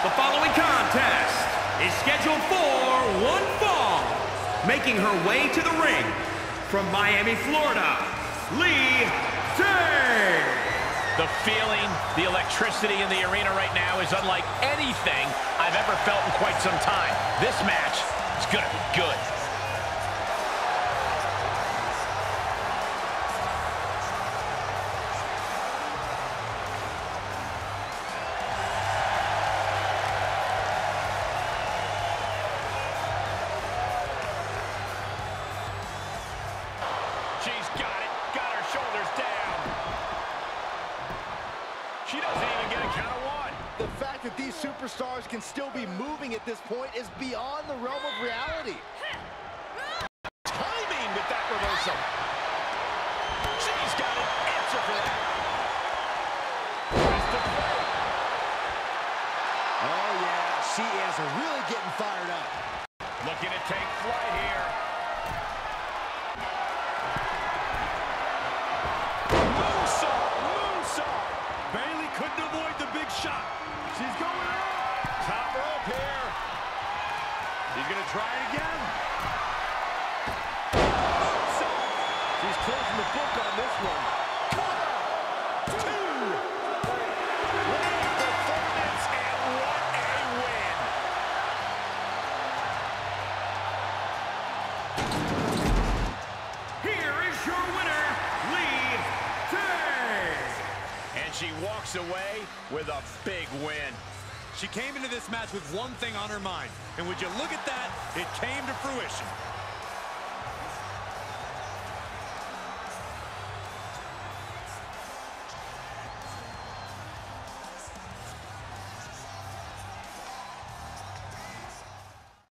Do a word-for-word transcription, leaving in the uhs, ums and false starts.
The following contest is scheduled for one fall. Making her way to the ring from Miami, Florida, Lee Tay. The feeling, the electricity in the arena right now is unlike anything I've ever felt in quite some time. This match is going to be good. She's got it, got her shoulders down. She doesn't even get a count of one. The fact that these superstars can still be moving at this point is beyond the realm of reality. Timing with that reversal. She's got an answer for that. Twist of fate. Oh, yeah, she is really getting fired up. Looking to take flight here. Moonsault, moonsault. Bayley couldn't avoid the big shot. She's going up. Top rope here. He's going to try it again. Moonsault. She's closing the book on this one. Two. Winning performance, and what a win. Here is your winner, Lee Tay. And she walks away with a big win. She came into this match with one thing on her mind, and would you look at that, it came to fruition.